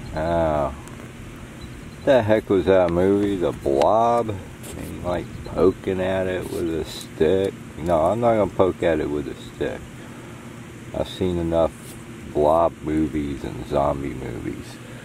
Oh, the heck was that movie? The Blob? And he like poking at it with a stick. No, I'm not gonna poke at it with a stick. I've seen enough Blob movies and zombie movies.